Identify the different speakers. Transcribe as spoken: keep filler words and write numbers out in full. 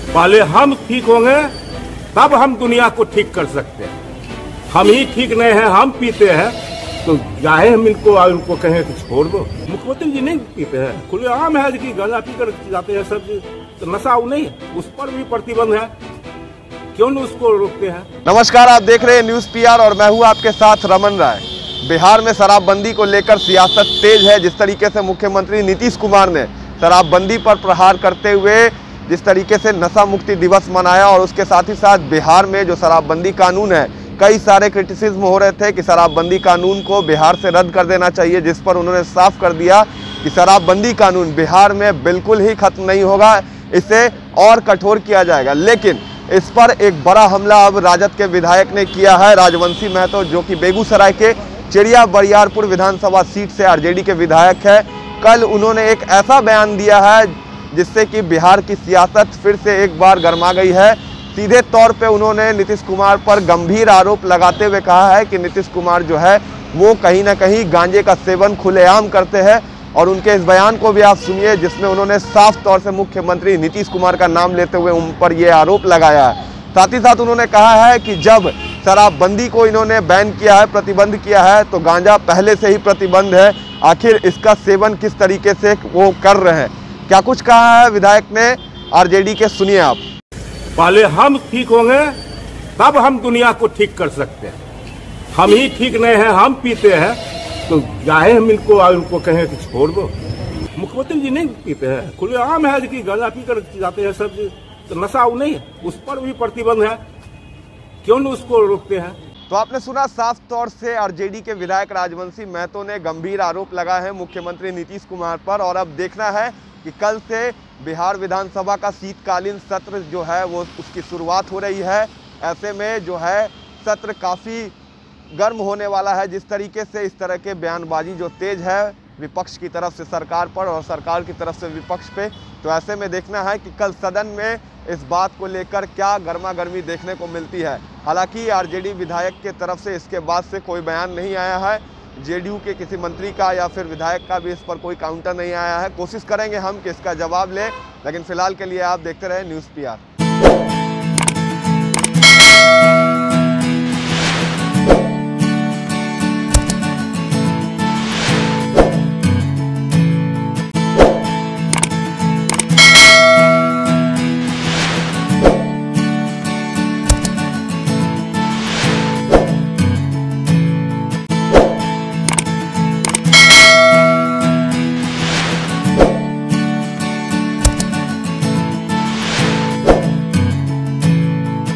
Speaker 1: पहले हम ठीक होंगे तब हम दुनिया को ठीक कर सकते हैं। हम ही ठीक नहीं है, हम पीते हैं तो चाहे हम इनको उनको कहें कि छोड़ दो। मुख्यमंत्री जी नहीं पीते हैं, खुलेआम है कि गांजा पीकर जाते हैं सब, तो नशा नहीं है, उस पर भी प्रतिबंध है, क्यों नहीं उसको रोकते हैं।
Speaker 2: नमस्कार, आप देख रहे हैं न्यूज पीआर और मैं हूं आपके साथ रमन राय। बिहार में शराबबंदी को लेकर सियासत तेज है। जिस तरीके से मुख्यमंत्री नीतीश कुमार ने शराबबंदी पर प्रहार करते हुए जिस तरीके से नशा मुक्ति दिवस मनाया और उसके साथ ही साथ बिहार में जो शराबबंदी कानून है, कई सारे क्रिटिसिज्म हो रहे थे कि शराबबंदी कानून को बिहार से रद्द कर देना चाहिए, जिस पर उन्होंने साफ कर दिया कि शराबबंदी कानून बिहार में बिल्कुल ही खत्म नहीं होगा, इसे और कठोर किया जाएगा। लेकिन इस पर एक बड़ा हमला अब राजद के विधायक ने किया है। राजवंशी महतो, जो कि बेगूसराय के चिड़िया बरियारपुर विधानसभा सीट से आरजेडी के विधायक है, कल उन्होंने एक ऐसा बयान दिया है जिससे कि बिहार की सियासत फिर से एक बार गर्मा गई है। सीधे तौर पे उन्होंने नीतीश कुमार पर गंभीर आरोप लगाते हुए कहा है कि नीतीश कुमार जो है वो कहीं ना कहीं गांजे का सेवन खुलेआम करते हैं। और उनके इस बयान को भी आप सुनिए, जिसमें उन्होंने साफ तौर से मुख्यमंत्री नीतीश कुमार का नाम लेते हुए उन पर ये आरोप लगाया है। साथ ही साथ उन्होंने कहा है कि जब शराबबंदी को इन्होंने बैन किया है, प्रतिबंध किया है, तो गांजा पहले से ही प्रतिबंध है, आखिर इसका सेवन किस तरीके से वो कर रहे हैं। क्या कुछ कहा है विधायक ने आरजेडी के, सुनिए आप।
Speaker 1: पहले हम ठीक होंगे तब हम दुनिया को ठीक कर सकते हैं। हम ही ठीक नहीं है, हम पीते हैं तो चाहे हम इनको उनको कहें कि छोड़ दो। मुख्यमंत्री जी नहीं पीते हैं, खुलेआम है कि गांजा पीकर जाते हैं सब, तो नशा नहीं है, उस पर भी प्रतिबंध है, क्यों नहीं उसको रोकते हैं।
Speaker 2: तो आपने सुना, साफ तौर से आरजेडी के विधायक राजवंशी महतो ने गंभीर आरोप लगाए हैं मुख्यमंत्री नीतीश कुमार पर। और अब देखना है कि कल से बिहार विधानसभा का शीतकालीन सत्र जो है वो उसकी शुरुआत हो रही है। ऐसे में जो है सत्र काफ़ी गर्म होने वाला है। जिस तरीके से इस तरह के बयानबाजी जो तेज है विपक्ष की तरफ से सरकार पर और सरकार की तरफ से विपक्ष पे, तो ऐसे में देखना है कि कल सदन में इस बात को लेकर क्या गर्मा गर्मी देखने को मिलती है। हालांकि आरजेडी विधायक के तरफ से इसके बाद से कोई बयान नहीं आया है, जेडीयू के किसी मंत्री का या फिर विधायक का भी इस पर कोई काउंटर नहीं आया है। कोशिश करेंगे हम कि इसका जवाब लें, लेकिन फिलहाल के लिए आप देखते रहे न्यूज़ पीआर।